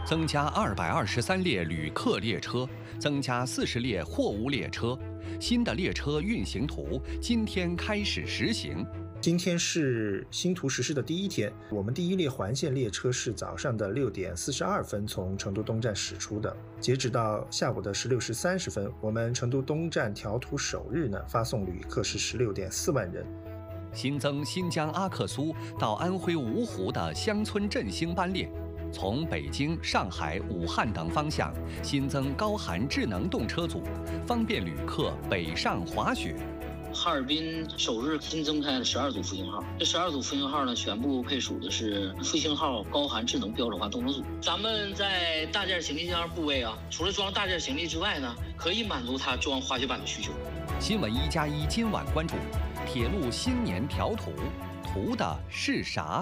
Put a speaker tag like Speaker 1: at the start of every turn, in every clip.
Speaker 1: 增加223列旅客列车，增加40列货物列车。新的列车运行图今天开始实行。
Speaker 2: 今天是新图实施的第一天，我们第一列环线列车是早上的6点42分从成都东站驶出的，截止到下午的16时30分，我们成都东站调图首日发送旅客是16.4万人。
Speaker 1: 新增新疆阿克苏到安徽芜湖的乡村振兴班列，从北京、上海、武汉等方向新增高寒智能动车组，方便旅客北上滑雪。
Speaker 3: 哈尔滨首日新增开了12组复兴号，这12组复兴号全部配属的是复兴号高寒智能标准化动车组。咱们在大件行李箱部位除了装大件行李之外可以满足它装滑雪板的需求。
Speaker 1: 新闻1+1今晚关注铁路新年调图，图的是啥？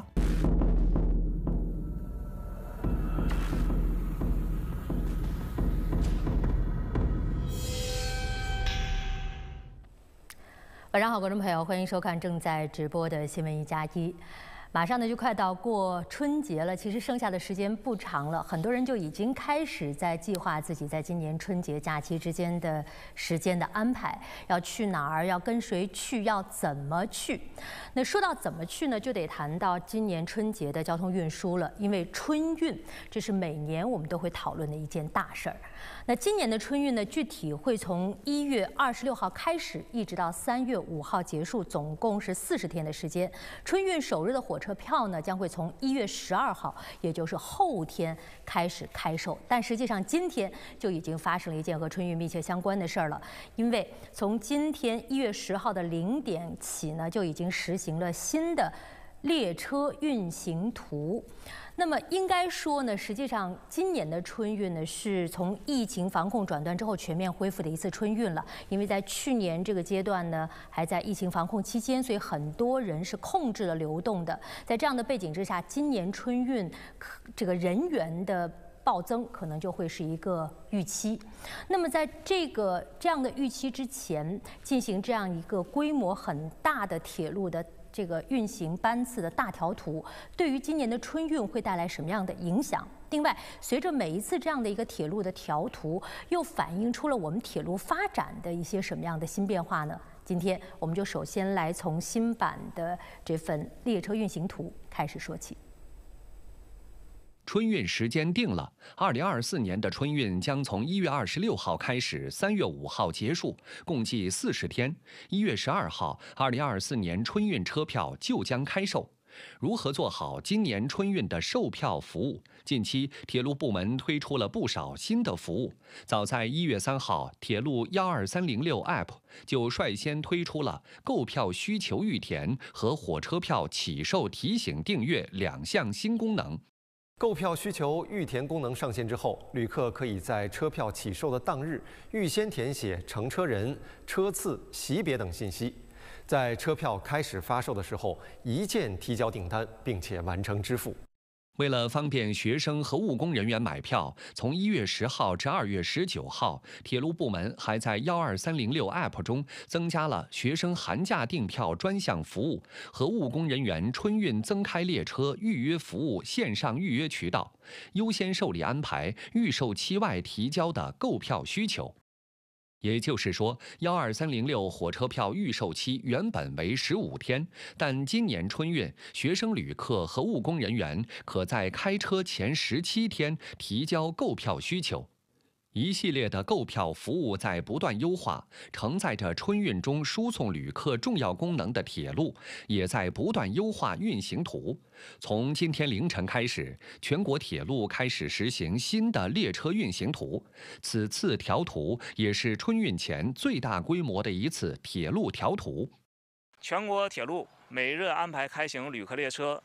Speaker 4: 晚上好，观众朋友，欢迎收看正在直播的新闻1+1。马上就快到过春节了，其实剩下的时间不长了，很多人就已经开始在计划自己在今年春节假期之间的时间的安排，要去哪儿，要跟谁去，要怎么去。那说到怎么去呢，就得谈到今年春节的交通运输了，因为春运这是每年我们都会讨论的一件大事儿。那今年的春运呢，具体会从1月26号开始，一直到3月5号结束，总共是40天的时间。春运首日的火车票呢，将会从1月12号，也就是后天开始开售。但实际上，今天就已经发生了一件和春运密切相关的事儿了，因为从今天1月10号的0点起呢，就已经实行了新的列车运行图。那么应该说呢，实际上今年的春运呢，是从疫情防控转段之后全面恢复的一次春运了。因为在去年这个阶段呢，还在疫情防控期间，所以很多人是控制了流动的。在这样的背景之下，今年春运这个人员的暴增可能就会是一个预期。那么在这样的预期之前，进行这样一个规模很大的铁路的这个运行班次的大调图，对于今年的春运会带来什么样的影响？另外，随着每一次这样的一个铁路的调图，又反映出了我们铁路发展的一些什么样的新变化呢？今天我们就首先来从新版的这份列车运行图开始说起。
Speaker 1: 春运时间定了，2024年的春运将从1月26号开始，3月5号结束，共计40天。1月12号，2024年春运车票就将开售。如何做好今年春运的售票服务？近期铁路部门推出了不少新的服务。早在1月3号，铁路12306 App 就率先推出了购票需求预填和火车票起售提醒订阅2项新功能。
Speaker 5: 购票需求预填功能上线之后，旅客可以在车票起售的当日预先填写乘车人、车次、席别等信息，在车票开始发售的时候一键提交订单，并且完成支付。
Speaker 1: 为了方便学生和务工人员买票，从1月10号至2月19号，铁路部门还在12306 App 中增加了学生寒假订票专项服务和务工人员春运增开列车预约服务线上预约渠道，优先受理安排预售期外提交的购票需求。也就是说，12306火车票预售期原本为15天，但今年春运，学生旅客和务工人员可在开车前17天提交购票需求。一系列的购票服务在不断优化，承载着春运中输送旅客重要功能的铁路也在不断优化运行图。从今天凌晨开始，全国铁路开始实行新的列车运行图。此次调图也是春运前最大规模的一次铁路调图。
Speaker 6: 全国铁路每日安排开行旅客列车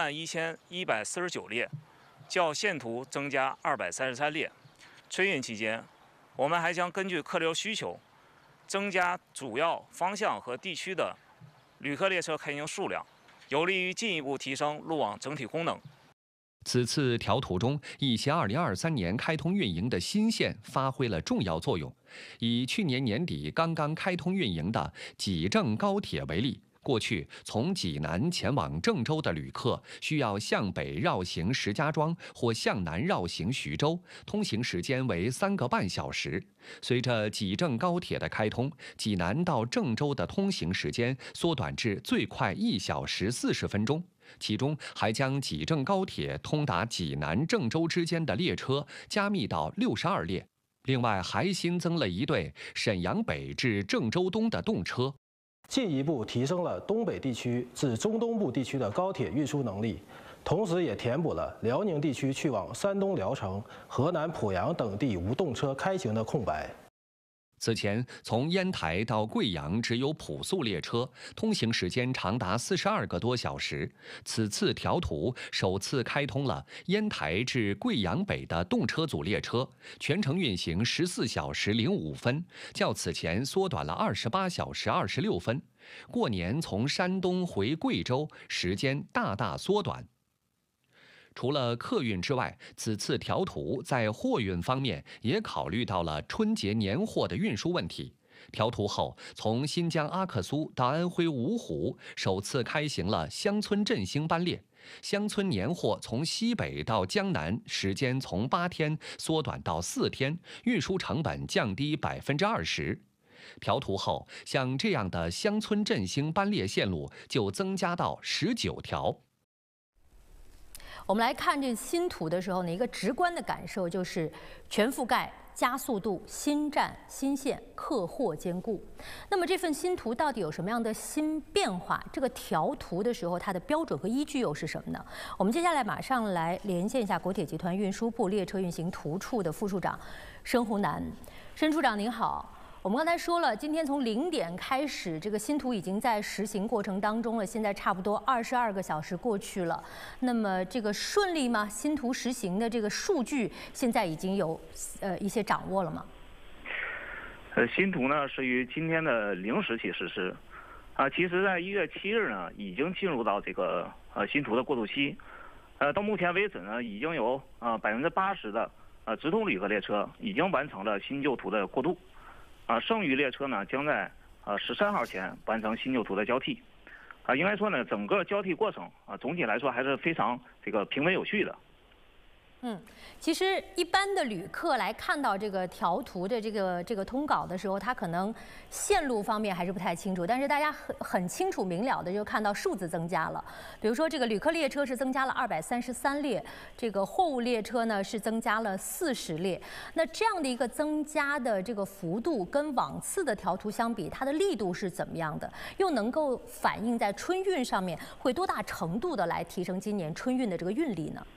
Speaker 6: 11149列，较现图增加233列。春运期间，我们还将根据客流需求，增加主要方向和地区的旅客列车开行数量，有利于进一步提升路网整体功能。
Speaker 1: 此次调图中，一些2023年开通运营的新线发挥了重要作用。以去年年底刚刚开通运营的济郑高铁为例， 过去从济南前往郑州的旅客需要向北绕行石家庄或向南绕行徐州，通行时间为3个半小时。随着济郑高铁的开通，济南到郑州的通行时间缩短至最快1小时40分钟。其中还将济郑高铁通达济南、郑州之间的列车加密到62列。另外，还新增了一对沈阳北至郑州东的动车，
Speaker 7: 进一步提升了东北地区至中东部地区的高铁运输能力，同时也填补了辽宁地区去往山东聊城、河南濮阳等地无动车开行的空白。
Speaker 1: 此前，从烟台到贵阳只有普速列车，通行时间长达42个多小时。此次调图首次开通了烟台至贵阳北的动车组列车，全程运行14小时05分，较此前缩短了28小时26分。过年从山东回贵州，时间大大缩短。除了客运之外，此次调图在货运方面也考虑到了春节年货的运输问题。调图后，从新疆阿克苏到安徽芜湖，首次开行了乡村振兴班列。乡村年货从西北到江南，时间从8天缩短到4天，运输成本降低20%。调图后，像这样的乡村振兴班列线路就增加到19条。
Speaker 4: 我们来看这新图的时候呢，一个直观的感受就是全覆盖、加速度、新站、新线、客货兼顾。那么这份新图到底有什么样的新变化？这个调图的时候，它的标准和依据又是什么呢？我们接下来马上来连线一下国铁集团运输部列车运行图处的副处长申洪南。申处长您好。我们刚才说了，今天从0点开始，这个新图已经在实行过程当中了。现在差不多22个小时过去了，那么这个顺利吗？新图实行的这个数据现在已经有一些掌握了吗？
Speaker 6: 新图呢是于今天的0时起实施，其实在1月7日呢已经进入到这个新图的过渡期，到目前为止呢已经有80%的直通旅客列车已经完成了新旧图的过渡。剩余列车呢将在13号前完成新旧图的交替，应该说呢整个交替过程总体来说还是非常平稳有序的。
Speaker 4: 其实一般的旅客来看到这个调图的这个通稿的时候，他可能线路方面还是不太清楚，但是大家很清楚明了的就看到数字增加了。比如说这个旅客列车是增加了233列，这个货物列车呢是增加了40列。那这样的一个增加的这个幅度跟往次的调图相比，它的力度是怎么样的？又能够反映在春运上面，会多大程度的来提升今年春运的这个运力呢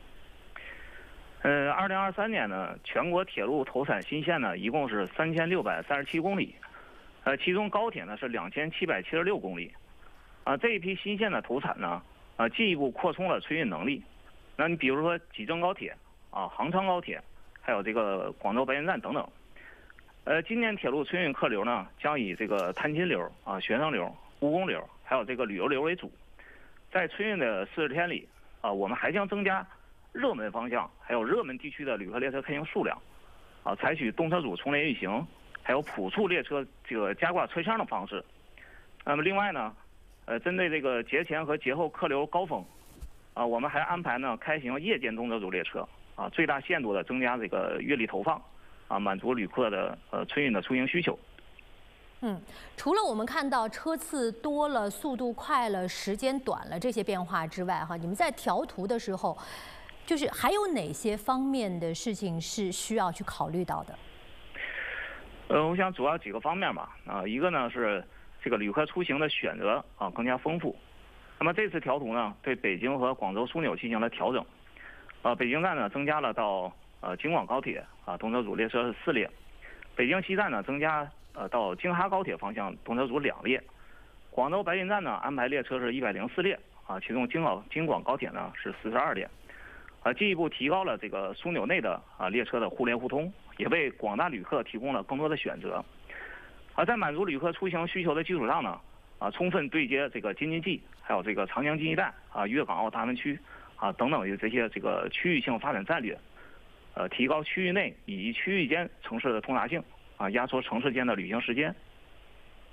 Speaker 6: ？2023年呢，全国铁路投产新线呢一共是3637公里，其中高铁呢是2776公里，这一批新线的投产呢，进一步扩充了春运能力。那你比如说济郑高铁杭昌高铁，还有这个广州白云站等等，今年铁路春运客流呢将以这个探亲流学生流、务工流，还有这个旅游流为主。在春运的40天里我们还将增加热门方向还有热门地区的旅客列车开行数量，采取动车组重联运行，还有普速列车这个加挂车厢的方式。那么另外呢，针对这个节前和节后客流高峰，我们还安排呢开行夜间动车组列车，最大限度的增加这个月例投放，满足旅客的春运的出行需求。
Speaker 4: 除了我们看到车次多了、速度快了、时间短了这些变化之外，你们在调图的时候，就是还有哪些方面的事情是需要去考虑到的？
Speaker 6: 我想主要几个方面吧。一个呢是这个旅客出行的选择更加丰富。那么这次调图呢，对北京和广州枢纽进行了调整。北京站呢增加了到京广高铁动车组列车是4列，北京西站呢增加到京哈高铁方向动车组2列，广州白云站呢安排列车是104列其中京广高铁呢是42列。进一步提高了这个枢纽内的列车的互联互通，也为广大旅客提供了更多的选择。在满足旅客出行需求的基础上呢，充分对接这个京津冀，还有这个长江经济带粤港澳大湾区等等的这些这个区域性发展战略，提高区域内以及区域间城市的通达性，压缩城市间的旅行时间。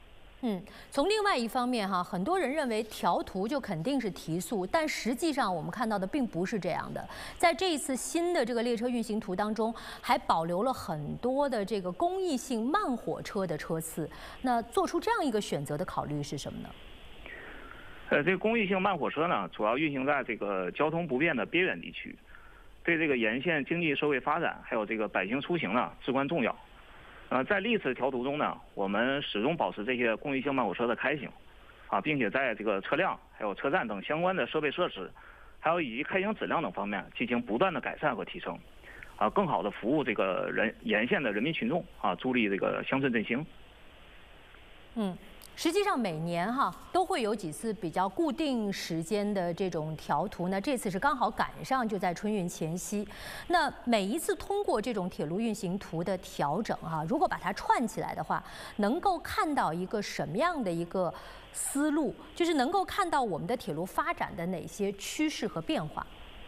Speaker 4: 从另外一方面哈，很多人认为调图就肯定是提速，但实际上我们看到的并不是这样的。在这一次新的这个列车运行图当中，还保留了很多的这个公益性慢火车的车次。那做出这样一个选择的考虑是什么呢？
Speaker 6: 这个公益性慢火车呢，主要运行在这个交通不便的边远地区，对这个沿线经济社会发展还有这个百姓出行呢至关重要。在历次调图中呢，我们始终保持这些公益性慢火车的开行，并且在这个车辆、还有车站等相关的设备设施，还有以及开行质量等方面进行不断的改善和提升，更好的服务这个沿线的人民群众，助力这个乡村振兴。
Speaker 4: 实际上每年都会有几次比较固定时间的这种调图，那这次是刚好赶上就在春运前夕。那每一次通过这种铁路运行图的调整如果把它串起来的话，能够看到一个什么样的一个思路？就是能够看到我们的铁路发展的哪些趋势和变化？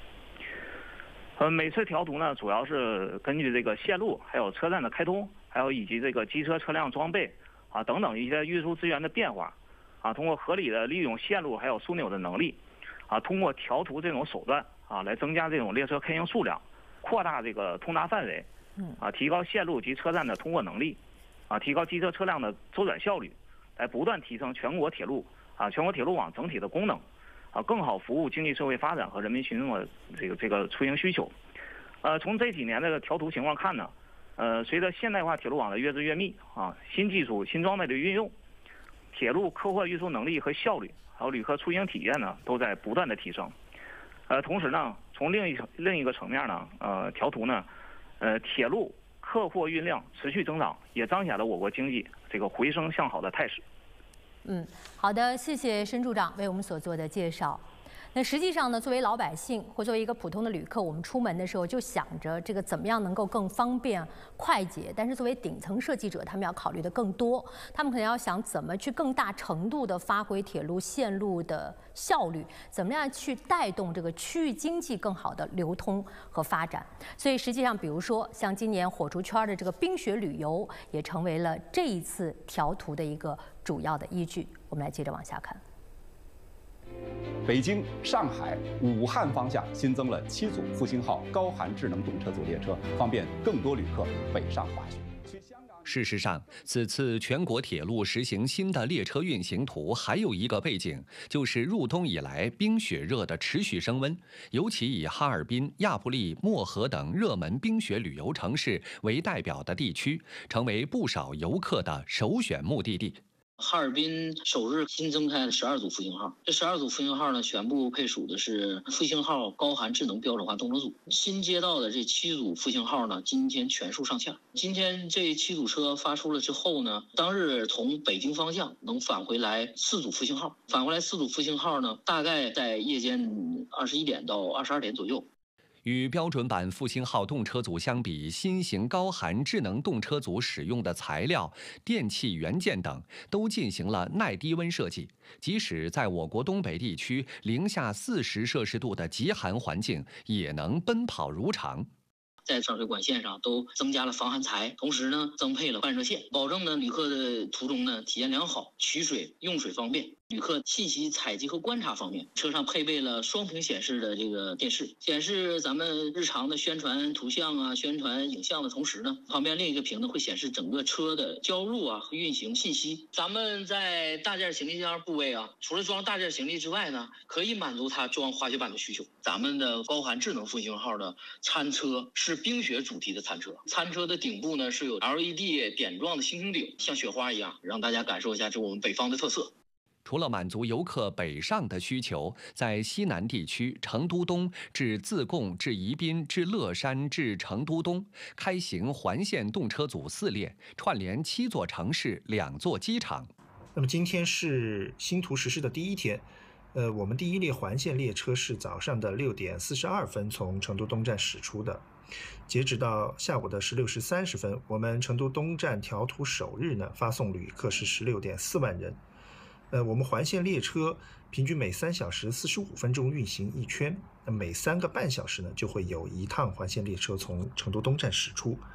Speaker 6: 每次调图呢，主要是根据这个线路、还有车站的开通，还有以及这个机车车辆装备等等一些运输资源的变化，通过合理的利用线路还有枢纽的能力，通过调图这种手段来增加这种列车开行数量，扩大这个通达范围，提高线路及车站的通过能力，提高机车车辆的周转效率，来不断提升全国铁路网整体的功能，更好服务经济社会发展和人民群众的这个出行需求。从这几年的调图情况看呢，随着现代化铁路网的越织越密新技术、新装备的运用，铁路客货运输能力和效率，还有旅客出行体验呢，都在不断的提升。同时呢，从另一个层面呢，调图呢，铁路客货运量持续增长，也彰显了我国经济这个回升向好的态势。
Speaker 4: 好的，谢谢申处长为我们所做的介绍。那实际上呢，作为老百姓或作为一个普通的旅客，我们出门的时候就想着这个怎么样能够更方便快捷。但是作为顶层设计者，他们要考虑的更多，他们可能要想怎么去更大程度的发挥铁路线路的效率，怎么样去带动这个区域经济更好的流通和发展。所以实际上，比如说像今年火烛圈的这个冰雪旅游，也成为了这一次调图的一个主要的依据。我们来接着往下看。
Speaker 8: 北京、上海、武汉方向新增了7组复兴号高寒智能动车组列车，方便更多旅客北上滑雪。
Speaker 1: 事实上，此次全国铁路实行新的列车运行图，还有一个背景，就是入冬以来冰雪热的持续升温，尤其以哈尔滨、亚布力、漠河等热门冰雪旅游城市为代表的地区，成为不少游客的首选目的地。
Speaker 3: 哈尔滨首日新增开了12组复兴号，这12组复兴号呢，全部配属的是复兴号高寒智能标准化动车组。新接到的这7组复兴号呢，今天全数上线。今天这7组车发出了之后呢，当日从北京方向能返回来4组复兴号，返回来4组复兴号呢，大概在夜间21点到22点左右。
Speaker 1: 与标准版复兴号动车组相比，新型高寒智能动车组使用的材料、电器元件等都进行了耐低温设计，即使在我国东北地区零下40摄氏度的极寒环境，也能奔跑如常。
Speaker 3: 在上水管线上都增加了防寒材，同时呢增配了半热线，保证呢旅客的途中呢体验良好，取水用水方便。旅客信息采集和观察方面，车上配备了双屏显示的这个电视，显示咱们日常的宣传图像宣传影像的同时呢，旁边另一个屏呢会显示整个车的交入和运行信息。咱们在大件行李箱部位除了装大件行李之外呢，可以满足它装滑雪板的需求。咱们的高寒智能复兴号的餐车是冰雪主题的餐车，餐车的顶部呢是有 LED 点状的星星顶，像雪花一样，让大家感受一下这我们北方的特色。
Speaker 1: 除了满足游客北上的需求，在西南地区，成都东至自贡至宜宾至乐山至成都东开行环线动车组4列，串联7座城市、2座机场。
Speaker 2: 那么今天是新图实施的第一天，我们第一列环线列车是早上的6点42分从成都东站驶出的，截止到下午的16时30分，我们成都东站调图首日呢，发送旅客是16.4万人。我们环线列车平均每3小时45分钟运行1圈，每3个半小时呢就会有1趟环线列车从成都东站驶出。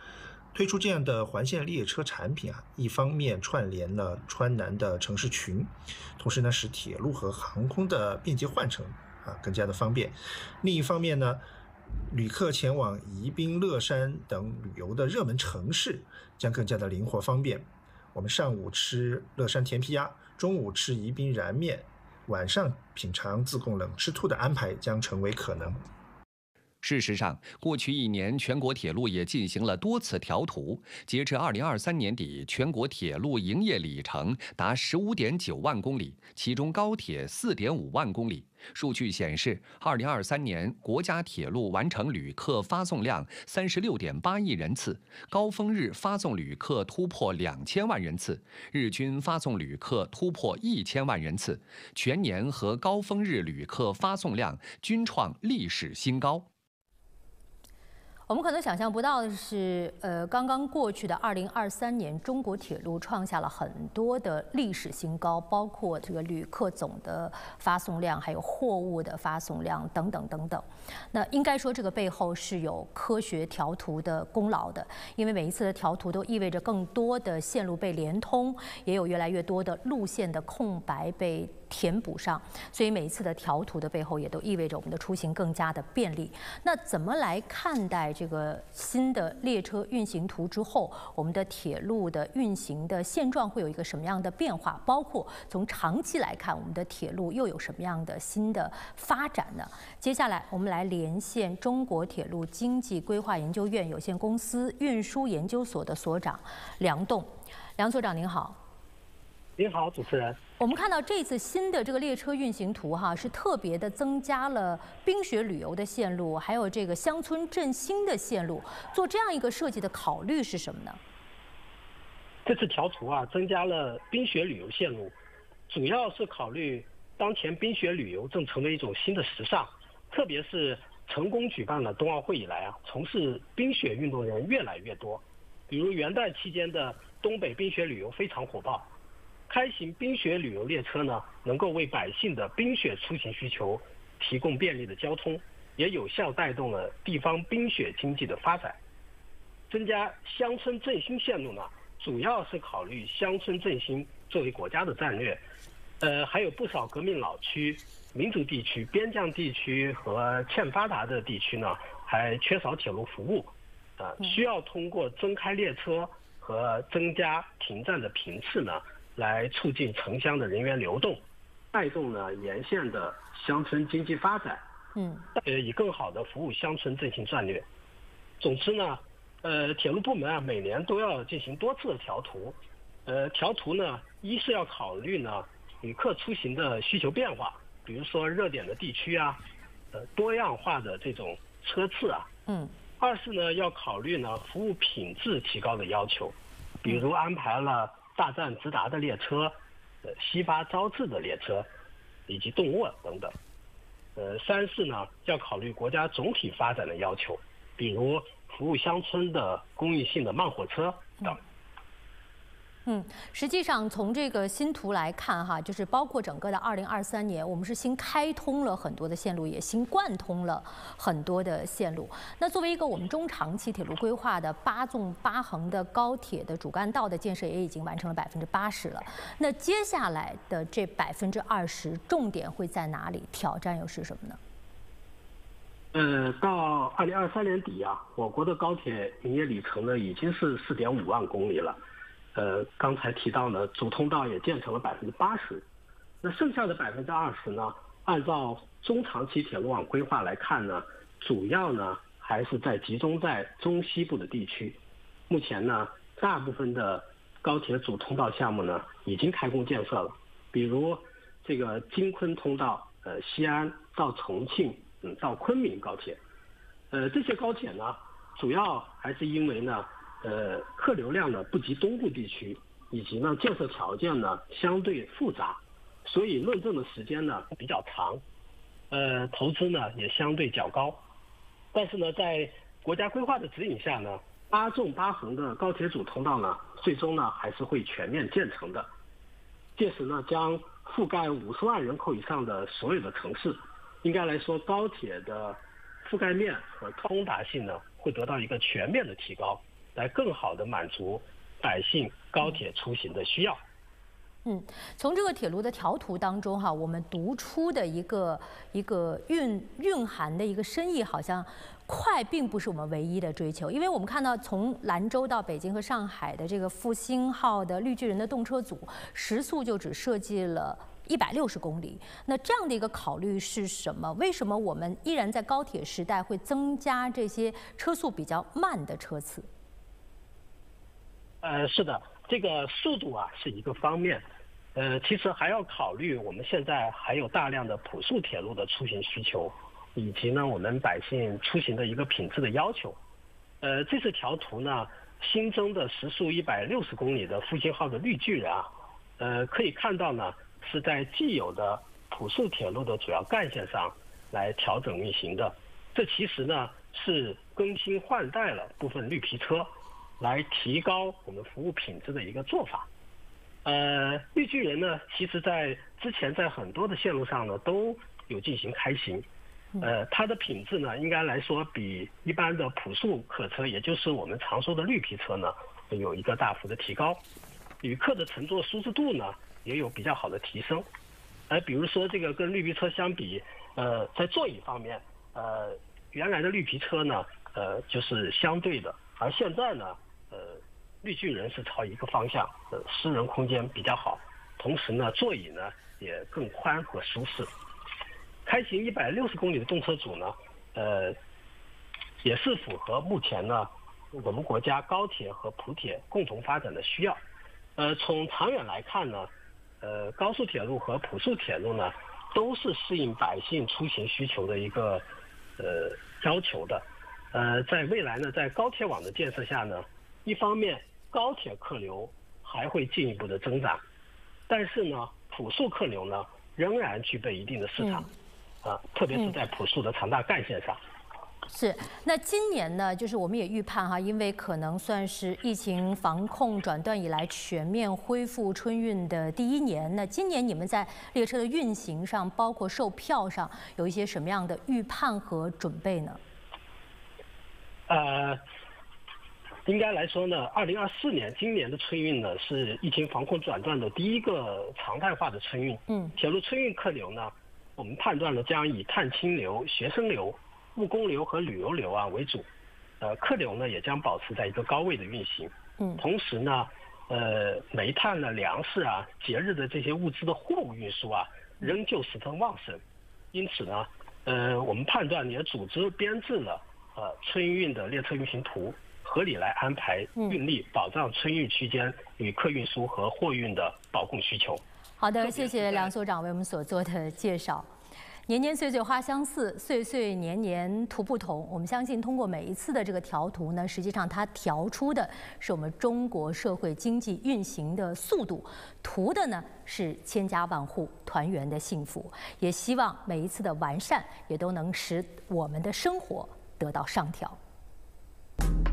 Speaker 2: 推出这样的环线列车产品啊，一方面串联了川南的城市群，同时呢使铁路和航空的便捷换乘更加的方便。另一方面呢，旅客前往宜宾、乐山等旅游的热门城市将更加的灵活方便。我们上午吃乐山甜皮鸭，中午吃宜宾燃面，晚上品尝自贡冷吃兔的安排将成为可能。
Speaker 1: 事实上，过去1年，全国铁路也进行了多次调图。截至2023年底，全国铁路营业里程达15.9万公里，其中高铁4.5万公里。数据显示，2023年国家铁路完成旅客发送量36.8亿人次，高峰日发送旅客突破2000万人次，日均发送旅客突破1000万人次，全年和高峰日旅客发送量均创历史新高。
Speaker 4: 我们可能想象不到的是，刚刚过去的2023年，中国铁路创下了很多的历史新高，包括这个旅客总的发送量，还有货物的发送量等等等等。那应该说，这个背后是有科学调图的功劳的，因为每一次的调图都意味着更多的线路被连通，也有越来越多的路线的空白被填补上，所以每一次的调图的背后也都意味着我们的出行更加的便利。那怎么来看待这个新的列车运行图之后，我们的铁路的运行的现状会有一个什么样的变化？包括从长期来看，我们的铁路又有什么样的新的发展呢？接下来我们来连线中国铁路经济规划研究院有限公司运输研究所的所长梁栋。梁所长您好。
Speaker 9: 您好，主持人。
Speaker 4: 我们看到这次新的这个列车运行图是特别的增加了冰雪旅游的线路，还有这个乡村振兴的线路。做这样一个设计的考虑是什么呢？
Speaker 9: 这次调图增加了冰雪旅游线路，主要是考虑当前冰雪旅游正成为一种新的时尚，特别是成功举办了冬奥会以来从事冰雪运动人越来越多。比如元旦期间的东北冰雪旅游非常火爆。开行冰雪旅游列车呢，能够为百姓的冰雪出行需求提供便利的交通，也有效带动了地方冰雪经济的发展。增加乡村振兴线路呢，主要是考虑乡村振兴作为国家的战略。还有不少革命老区、民族地区、边疆地区和欠发达的地区呢，还缺少铁路服务，需要通过增开列车和增加停站的频次呢，来促进城乡的人员流动，带动呢沿线的乡村经济发展，以更好的服务乡村振兴战略。总之呢，铁路部门每年都要进行多次的调图，调图呢，一是要考虑呢旅客出行的需求变化，比如说热点的地区多样化的这种车次二是呢要考虑呢服务品质提高的要求，比如安排了大站直达的列车、夕发朝至的列车，以及动卧等等。三是呢，要考虑国家总体发展的要求，比如服务乡村的公益性的慢火车等。
Speaker 4: 实际上从这个新图来看就是包括整个的2023年，我们是新开通了很多的线路，也新贯通了很多的线路。那作为一个我们中长期铁路规划的8纵8横的高铁的主干道的建设，也已经完成了80%了。那接下来的这20%，重点会在哪里？挑战又是什么呢？
Speaker 9: 到2023年底我国的高铁营业里程呢已经是4.5万公里了。刚才提到呢，主通道也建成了80%，那剩下的20%呢，按照中长期铁路网规划来看呢，主要呢还是集中在中西部的地区。目前呢，大部分的高铁主通道项目呢已经开工建设了，比如这个京昆通道，西安到重庆，到昆明高铁，这些高铁呢，主要还是因为呢。客流量呢不及东部地区，以及呢建设条件呢相对复杂，所以论证的时间呢比较长，投资呢也相对较高。但是呢，在国家规划的指引下呢，8纵8横的高铁主通道呢，最终呢还是会全面建成的。届时呢，将覆盖50万人口以上的所有的城市。应该来说，高铁的覆盖面和通达性呢会得到一个全面的提高。 来更好地满足百姓高铁出行的需要。
Speaker 4: 从这个铁路的条图当中哈，我们读出的一个蕴含的一个深意，好像快并不是我们唯一的追求，因为我们看到从兰州到北京和上海的这个复兴号的绿巨人的动车组，时速就只设计了160公里。那这样的一个考虑是什么？为什么我们依然在高铁时代会增加这些车速比较慢的车次？
Speaker 9: 是的，这个速度啊是一个方面，其实还要考虑我们现在还有大量的普速铁路的出行需求，以及呢我们百姓出行的一个品质的要求。这次条图呢新增的时速160公里的复兴号的绿巨人啊，可以看到呢是在既有的普速铁路的主要干线上来调整运行的，这其实呢是更新换代了部分绿皮车，来提高我们服务品质的一个做法。绿巨人呢，其实在之前在很多的线路上呢都有进行开行，它的品质呢应该来说比一般的普速客车，也就是我们常说的绿皮车呢，有一个大幅的提高。旅客的乘坐舒适度呢也有比较好的提升。比如说这个跟绿皮车相比，在座椅方面，原来的绿皮车呢，就是相对的，而现在呢，绿巨人是朝一个方向，私人空间比较好，同时呢，座椅呢也更宽和舒适。开行160公里的动车组呢，也是符合目前呢我们国家高铁和普铁共同发展的需要。从长远来看呢，高速铁路和普速铁路呢，都是适应百姓出行需求的一个要求的。在未来呢，在高铁网的建设下呢，一方面高铁客流还会进一步的增长，但是呢，普速客流呢仍然具备一定的市场，特别是在普速的长大干线上。
Speaker 4: 是，那今年呢，就是我们也预判哈，因为可能算是疫情防控转段以来全面恢复春运的第一年。那今年你们在列车的运行上，包括售票上，有一些什么样的预判和准备呢？
Speaker 9: 应该来说呢，2024年今年的春运呢是疫情防控转段的第一个常态化的春运。铁路春运客流呢，我们判断呢将以探亲流、学生流、务工流和旅游流为主，客流呢也将保持在一个高位的运行。同时呢，煤炭呢、粮食啊、节日的这些物资的货物运输啊，仍旧十分旺盛。因此呢，我们判断也组织编制了春运的列车运行图，合理来安排运力，保障春运期间旅客运输和货运的保供需求。
Speaker 4: 好的，谢谢梁所长为我们所做的介绍。年年岁岁花相似，岁岁年年图不同。我们相信，通过每一次的这个条图呢，实际上它调出的是我们中国社会经济运行的速度，图的呢是千家万户团圆的幸福。也希望每一次的完善，也都能使我们的生活得到上调。